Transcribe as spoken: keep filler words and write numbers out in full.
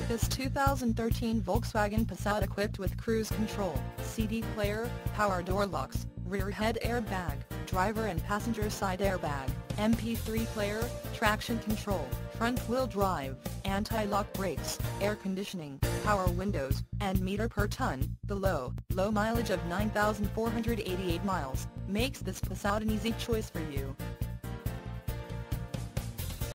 This two thousand thirteen Volkswagen Passat equipped with cruise control, C D player, power door locks, rear head airbag, driver and passenger side airbag, M P three player, traction control, front wheel drive, anti-lock brakes, air conditioning, power windows, and meter per ton. The low, low mileage of nine thousand four hundred eighty-eight miles makes this Passat an easy choice for you.